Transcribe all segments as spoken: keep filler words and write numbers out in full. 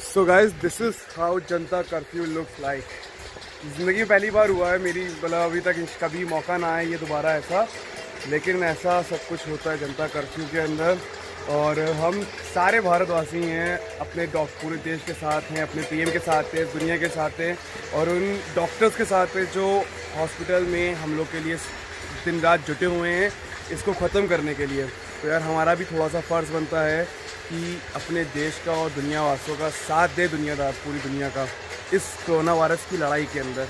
So guys this is how Janata curfew looks like. ज़िंदगी में पहली बार हुआ है मेरी, मतलब अभी तक कभी मौका ना आए ये दोबारा ऐसा, लेकिन ऐसा सब कुछ होता है जनता कर्फ्यू के अंदर। और हम सारे भारतवासी हैं, अपने डॉक्टर पूरे देश के साथ हैं, अपने पीएम के साथ हैं, दुनिया के साथ हैं और उन डॉक्टर्स के साथ हैं जो हॉस्पिटल में हम लोग के लिए दिन रात जुटे हुए हैं इसको ख़त्म करने के लिए। तो यार हमारा भी थोड़ा सा फ़र्ज़ बनता है कि अपने देश का और दुनिया वासियों का साथ दे, दुनियादार पूरी दुनिया का, इस कोरोना वायरस की लड़ाई के अंदर।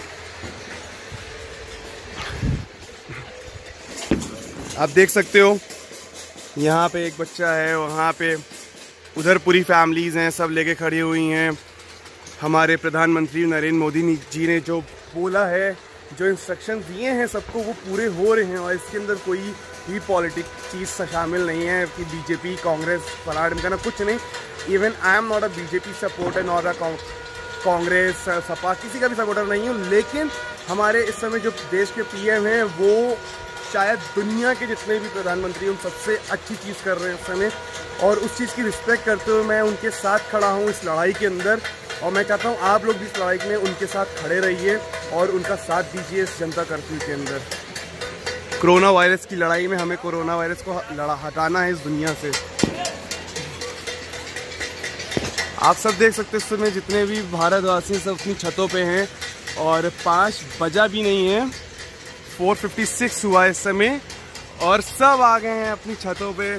आप देख सकते हो यहाँ पे एक बच्चा है, वहाँ पे उधर पूरी फैमिलीज़ हैं, सब लेके खड़ी हुई हैं। हमारे प्रधानमंत्री नरेंद्र मोदी जी ने जो बोला है, जो इंस्ट्रक्शन दिए हैं सबको, वो पूरे हो रहे हैं और इसके अंदर कोई भी पॉलिटिक चीज़ शामिल नहीं है कि बीजेपी कांग्रेस फलाड़ का ना, कुछ नहीं। Even I am not a BJP supporter, not a Congress SP, किसी का भी सपोर्टर नहीं हूँ। लेकिन हमारे इस समय जो देश के पीएम हैं वो शायद दुनिया के जितने भी प्रधानमंत्री उन सबसे अच्छी चीज़ कर रहे हैं इस समय, और उस चीज़ की रिस्पेक्ट करते हुए मैं उनके साथ खड़ा हूँ इस लड़ाई के अंदर। और मैं चाहता हूँ आप लोग भी इस लड़ाई में उनके साथ खड़े रहिए और उनका साथ दीजिए इस जनता कर्फ्यू के अंदर। कोरोना वायरस की लड़ाई में हमें कोरोना वायरस को लड़ा हटाना है इस दुनिया से। आप सब देख सकते हैं इस समय जितने भी भारतवासी सब अपनी छतों पे हैं और पाँच बजा भी नहीं है, फोर फिफ्टी सिक्स हुआ इस समय और सब आ गए हैं अपनी छतों पे।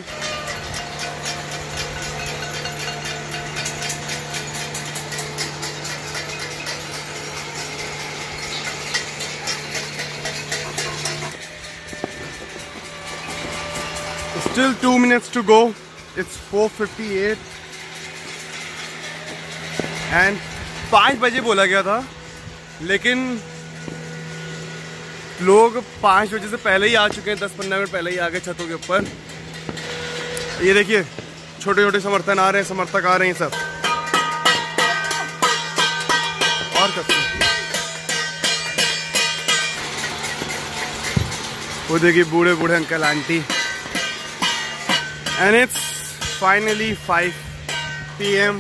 Still two minutes to go. It's four fifty-eight. And पाँच बजे बोला गया था, लेकिन लोग पाँच बजे से पहले ही आ चुके हैं, दस पंद्रह मिनट पहले ही आ गए छतों के ऊपर। ये देखिए छोटे छोटे समर्थन आ रहे हैं, समर्थक आ रहे हैं सब। और कसम वो देखिए बूढ़े बूढ़े uncle aunty. And it's finally five p m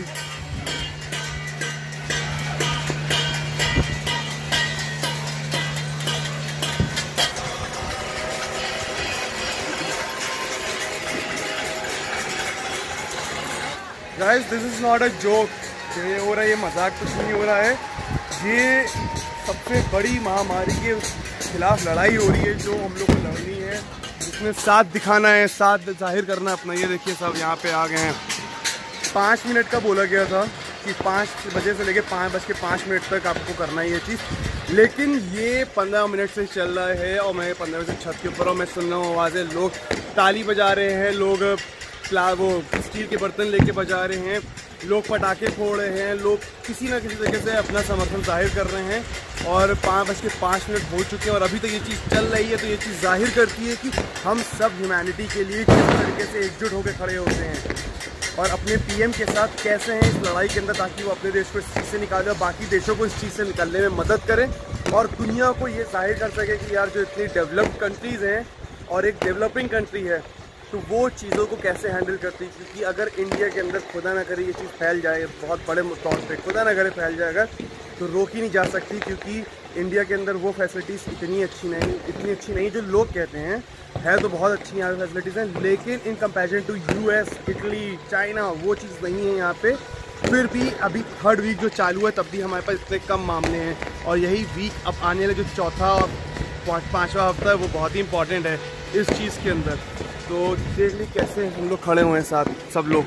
Guys, this is not a joke। ये हो रहा है, ये मजाक कुछ नहीं हो रहा है। ये सबसे बड़ी महामारी के खिलाफ लड़ाई हो रही है जो हम लोग को लड़नी है, जिसमें साथ दिखाना है, साथ जाहिर करना है अपना। ये देखिए सब यहाँ पे आ गए हैं। पाँच मिनट का बोला गया था कि पाँच बजे से लेके पाँच बज के पाँच मिनट तक आपको करना है ये चीज़, लेकिन ये पंद्रह मिनट से चल रहा है और मैं पंद्रह मिनट से छत के ऊपर और मैं सुन रहा हूँ आवाज़ें, लोग ताली बजा रहे हैं, लोग प्ला वो स्टील के बर्तन लेके बजा रहे हैं, लोग पटाखे फोड़ रहे हैं, लोग किसी ना किसी तरीके से अपना समर्थन जाहिर कर रहे हैं। और पाँच बज के पाँच मिनट हो चुके हैं और अभी तक ये चीज़ चल रही है। तो ये चीज़ जाहिर करती है कि हम सब ह्यूमैनिटी के लिए किस तरीके से एकजुट होकर खड़े होते हैं और अपने पीएम के साथ कैसे हैं इस लड़ाई के अंदर, ताकि वो अपने देश को इस चीज़ से निकाले और बाकी देशों को इस चीज़ से निकलने में मदद करें और दुनिया को ये जाहिर कर सके कि यार जो इतनी डेवलप्ड कंट्रीज़ हैं और एक डेवलपिंग कंट्री है तो वो चीज़ों को कैसे हैंडल करती है। क्योंकि अगर इंडिया के अंदर खुदा ना करे ये चीज़ फैल जाए बहुत बड़े तौर पे, खुदा ना करे फैल जाएगा, तो रोक ही नहीं जा सकती। क्योंकि इंडिया के अंदर वो फैसिलिटीज़ इतनी अच्छी नहीं इतनी अच्छी नहीं जो लोग कहते हैं, है तो बहुत अच्छी यहाँ पे फैसिलिटीज़ हैं, लेकिन in comparison to US, Italy, China वो चीज़ नहीं है यहाँ पे। फिर भी अभी थर्ड वीक जो चालू है तब भी हमारे पास इतने कम मामले हैं और यही वीक अब आने वाला जो चौथा और पाँचवा हफ्ता है वो बहुत ही इंपॉर्टेंट है इस चीज़ के अंदर। तो देख ली कैसे हम लोग खड़े हुए हैं साथ सब लोग।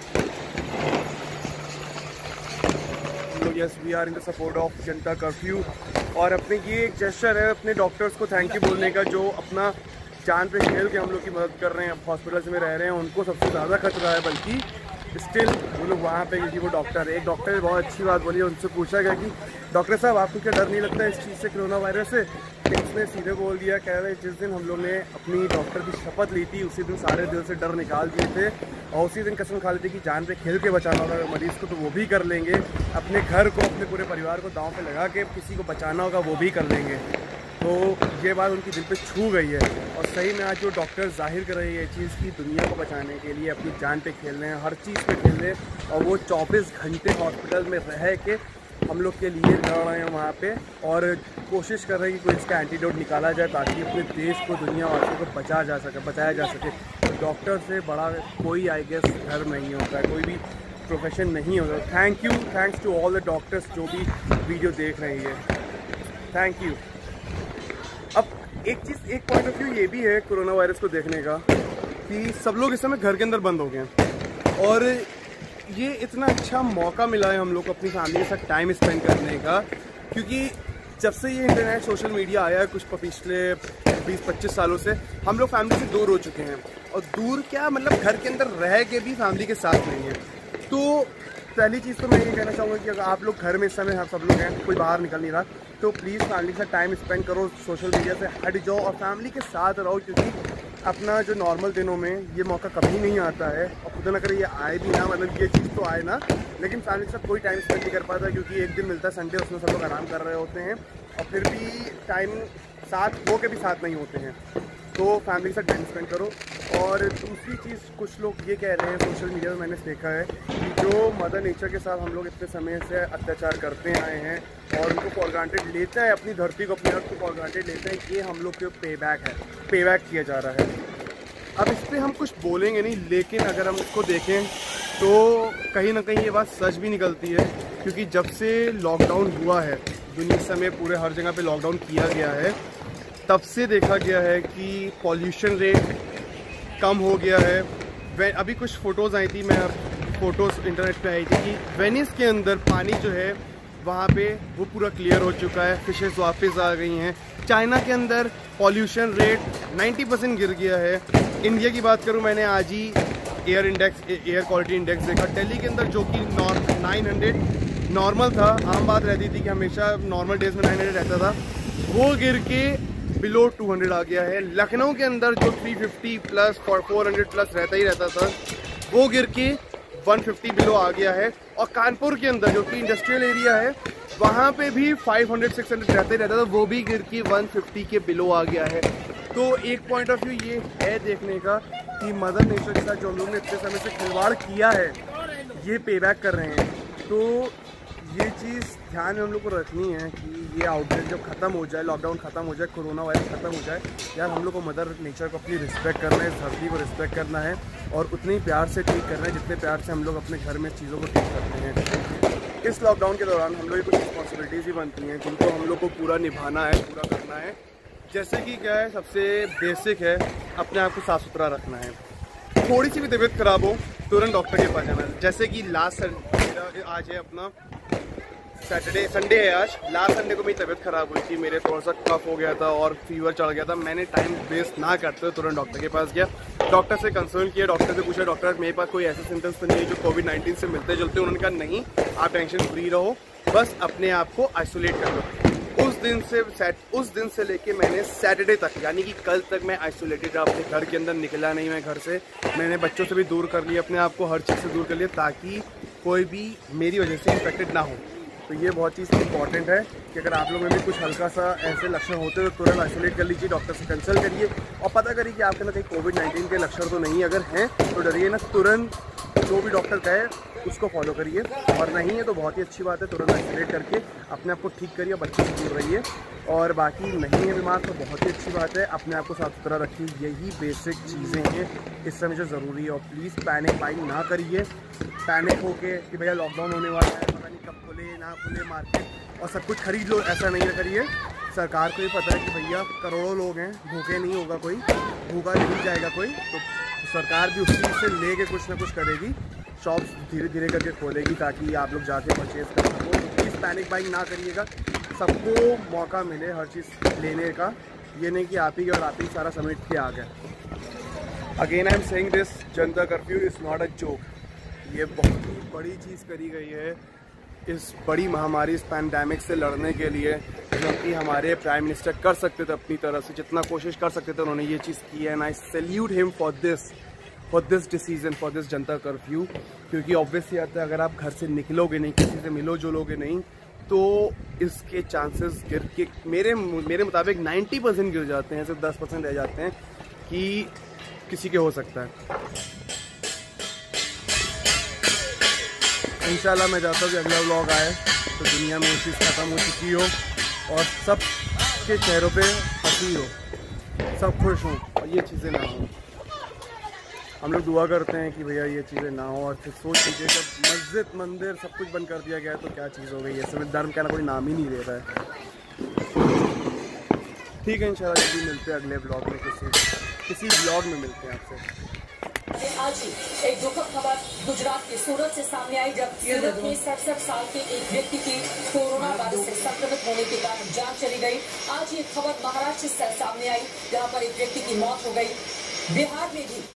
Yes we are in the support of Janata curfew और अपने ये एक जेस्चर है अपने डॉक्टर्स को थैंक यू बोलने का, जो अपना जान पे खेल के हम लोग की मदद कर रहे हैं। अब हॉस्पिटल्स में रह रहे हैं, उनको सबसे ज़्यादा खतरा है, बल्कि स्टिल वो लोग वहाँ पे, क्योंकि वो डॉक्टर है। एक डॉक्टर ने बहुत अच्छी बात बोली, उनसे पूछा गया कि डॉक्टर साहब आपको क्या डर नहीं लगता है इस चीज़ से, कोरोना वायरस से? उसने सीधे बोल दिया, कह रहे जिस दिन हम लोग ने अपनी डॉक्टर की शपथ ली थी उसी दिन सारे दिल से डर निकाल दिए थे और उसी दिन कसम खा ली थी कि जान पे खेल के बचाना होगा मरीज़ को तो वो भी कर लेंगे, अपने घर को अपने पूरे परिवार को दांव पे लगा के किसी को बचाना होगा वो भी कर लेंगे। तो तो ये बात उनकी दिल पे छू गई है और सही में आज जो डॉक्टर जाहिर कर रहे हैं ये चीज़ की दुनिया को बचाने के लिए अपनी जान पे खेल रहे हैं, हर चीज़ पे खेल रहे हैं और वो चौबीस घंटे हॉस्पिटल में रह के हम लोग के लिए लड़ रहे हैं वहाँ पे और कोशिश कर रहे हैं कि कोई इसका एंटीडोट निकाला जाए ताकि अपने देश को, दुनिया वासियों को बचा जा सके बचाया जा सके। तो डॉक्टर से बड़ा कोई आई गेस धर्म नहीं होता है, कोई भी प्रोफेशन नहीं होता। Thank you, thanks to all the doctors जो भी वीडियो देख रहे हैं, थैंक यू। अब एक चीज़, एक पॉइंट ऑफ व्यू ये भी है कोरोना वायरस को देखने का कि सब लोग इस समय घर के अंदर बंद हो गए हैं और ये इतना अच्छा मौका मिला है हम लोग को अपनी फैमिली के साथ टाइम स्पेंड करने का, क्योंकि जब से ये इंटरनेट सोशल मीडिया आया है कुछ पिछले बीस पच्चीस सालों से हम लोग फैमिली से दूर हो चुके हैं और दूर क्या मतलब घर के अंदर रह के भी फैमिली के साथ नहीं है। तो पहली चीज़ तो मैं ये कहना चाहूँगा कि अगर आप लोग घर में इस समय सब लोग हैं, कोई बाहर निकल नहीं रहा, तो प्लीज़ फैमिली के साथ टाइम स्पेंड करो, सोशल मीडिया से हट जाओ और फैमिली के साथ रहो, क्योंकि अपना जो नॉर्मल दिनों में ये मौका कभी नहीं आता है और खुदा ना करे ये आए भी ना, मतलब ये चीज़ तो आए ना, लेकिन फैमिली के साथ कोई टाइम स्पेंड नहीं कर पाता क्योंकि एक दिन मिलता है संडे, उसमें सब लोग आराम कर रहे होते हैं और फिर भी टाइम साथ हो के भी साथ नहीं होते हैं। तो फैमिली के साथ टाइम स्पेंड करो। और दूसरी चीज़, कुछ लोग ये कह रहे हैं सोशल मीडिया में मैंने देखा है कि जो मदर नेचर के साथ हम लोग इतने समय से अत्याचार करते आए हैं और उनको फॉर ग्रांटेड लेता है, अपनी धरती को, अपनी अर्थ को फॉर ग्रांटेड लेता है, ये हम लोग के पे बैक है, पे बैक किया जा रहा है। अब इस पर हम कुछ बोलेंगे नहीं, लेकिन अगर हम उसको देखें तो कहीं ना कहीं ये बात सच भी निकलती है, क्योंकि जब से लॉकडाउन हुआ है दुनिया समय पूरे हर जगह पे लॉकडाउन किया गया है, तब से देखा गया है कि पॉल्यूशन रेट कम हो गया है। अभी कुछ फ़ोटोज़ आई थी, मैं फ़ोटोज़ इंटरनेट पे आई थी कि वेनिस के अंदर पानी जो है वहाँ पे वो पूरा क्लियर हो चुका है, फिशेस वापस आ गई हैं। चाइना के अंदर पॉल्यूशन रेट नब्बे परसेंट गिर गया है। इंडिया की बात करूँ, मैंने आज ही air index air quality index देखा, दिल्ली के अंदर जो कि नाइन हंड्रेड नॉर्मल था, आम बात रहती थी कि हमेशा नॉर्मल डेज में नाइन हंड्रेड रहता था, वो गिर के बिलो टू हंड्रेड आ गया है। लखनऊ के अंदर जो three fifty plus four hundred plus रहता ही रहता था, वो गिर के वन फिफ्टी बिलो आ गया है। और कानपुर के अंदर जो कि इंडस्ट्रियल एरिया है, वहाँ पे भी फाइव हंड्रेड सिक्स हंड्रेड रहता ही रहता था, वो भी गिर के वन फिफ्टी के बिलो आ गया है। तो एक पॉइंट ऑफ व्यू ये है देखने का कि मदर नेचर के साथ जो हम लोग ने इतने समय से खिलवाड़ किया है, ये पे बैक कर रहे हैं। तो ये चीज़ ध्यान में हम लोग को रखनी है कि ये आउटब्रेक जब ख़त्म हो जाए, लॉकडाउन ख़त्म हो जाए, कोरोना वायरस ख़त्म हो जाए, यार हम लोग को मदर नेचर को अपनी रिस्पेक्ट करना है, धरती को रिस्पेक्ट करना है और उतने ही प्यार से ट्रीट करना है जितने प्यार से हम लोग अपने घर में चीज़ों को ट्रीट करते हैं। इस लॉकडाउन के दौरान हम लोग की कुछ रिस्पॉन्सिबिलिटीज़ भी बनती हैं जिनको हम लोग को पूरा निभाना है, पूरा करना है। जैसे कि क्या है, सबसे बेसिक है अपने आप को साफ़ सुथरा रखना है। थोड़ी सी भी तबीयत ख़राब हो तुरंत डॉक्टर के पास जाना है। जैसे कि लास्ट संडे, आज है अपना सैटरडे संडे है आज, लास्ट संडे को मेरी तबीयत ख़राब हुई थी, मेरे थोड़ा सा कफ हो गया था और फीवर चढ़ गया था। मैंने टाइम वेस्ट ना करते हुए तुरंत डॉक्टर के पास गया, डॉक्टर से कंसल्ट किया, डॉक्टर से पूछा डॉक्टर मेरे पास कोई ऐसे सिम्टम्स तो नहीं है जो कोविड नाइन्टीन से मिलते जुलते। उन्होंने कहा नहीं, आप टेंशन फ्री रहो, बस अपने आप को आइसोलेट कर लो। उस दिन से उस दिन से लेके मैंने सैटरडे तक, यानी कि कल तक मैं आइसोलेटेड रहा, अपने घर के अंदर निकला नहीं मैं घर से। मैंने बच्चों से भी दूर कर लिया, अपने आप को हर चीज़ से दूर कर लिया ताकि कोई भी मेरी वजह से इन्फेक्टेड ना हो। तो ये बहुत चीज़ इंपॉर्टेंट है कि अगर आप लोगों में भी कुछ हल्का सा ऐसे लक्षण होते हैं तो तुरंत आइसोलेट कर लीजिए, डॉक्टर से कंसल्ट करिए और पता करिए कि आपके अंदर कहीं कोविड नाइन्टीन के लक्षण तो नहीं। अगर हैं तो डरिए ना, तुरंत जो भी डॉक्टर कहे उसको फॉलो करिए, और नहीं है तो बहुत ही अच्छी बात है, तुरंत आइसोलेट करके अपने आप को ठीक करिए, बच्चों से दूर रहिए। और बाकी नहीं है बीमार तो बहुत ही अच्छी बात है, अपने आप को साफ सुथरा रखिए। यही बेसिक चीज़ें हैं इस समय जो ज़रूरी है। और प्लीज़ पैनिक बाइंग ना करिए, पैनिक होके कि भैया लॉकडाउन होने वाला है, पता नहीं कब खुले ना खुले मार्केट और सब कुछ खरीद लो, ऐसा नहीं करिए। सरकार को ये पता है कि भैया करोड़ों लोग हैं, भूखे नहीं होगा कोई, भूखा नहीं जाएगा कोई, तो सरकार भी उसी से ले कर कुछ ना कुछ करेगी, शॉप्स धीरे धीरे करके खोलेगी ताकि आप लोग जाके परचेज़ कर सको। तो प्लीज़ पैनिक बाइंग ना करिएगा, सबको मौका मिले हर चीज़ लेने का, ये नहीं कि आप ही और आप ही सारा समेट के आ गए। Again I am saying this, Janata curfew is not a joke. ये बहुत ही बड़ी चीज़ करी गई है इस बड़ी महामारी, इस पैंडेमिक से लड़ने के लिए, जो कि हमारे प्राइम मिनिस्टर कर सकते थे अपनी तरफ से, जितना कोशिश कर सकते थे उन्होंने ये चीज़ की है। And I salute him for this for this decision, for this Janata curfew. क्योंकि ऑब्वियसली आता है, अगर आप घर से निकलोगे नहीं, किसी से मिलो जुलोगे नहीं, तो इसके चांसेस गिर के मेरे मेरे मुताबिक नब्बे परसेंट गिर जाते हैं, सिर्फ दस परसेंट रह जाते हैं कि किसी के हो सकता है। इंशाल्लाह मैं चाहता हूँ कि अगला व्लॉग आए तो दुनिया में ये चीज़ ख़त्म हो चुकी हो और सब के चेहरों पे हंसी हो, सब खुश हों और ये चीज़ें ना हों। हम लोग दुआ करते हैं कि भैया ये चीज़ें ना हो। और फिर सोच लीजिए जब मस्जिद मंदिर सब कुछ बंद कर दिया गया है तो क्या चीज़ हो गई है। सिविल धर्म कहना कोई नाम ही नहीं ले रहा है। ठीक है, इंशाल्लाह जल्दी मिलते हैं अगले ब्लॉग में, किसी किसी ब्लॉग में मिलते हैं आपसे। आज ही एक दुखद खबर गुजरात के सूरत से सामने आई, जब सूरत में सड़सठ साल के एक व्यक्ति की कोरोना वायरस से संक्रमित होने के कारण जान चली गई। आज ये खबर महाराष्ट्र से सामने आई, जहां पर एक व्यक्ति की मौत हो गई। बिहार में भी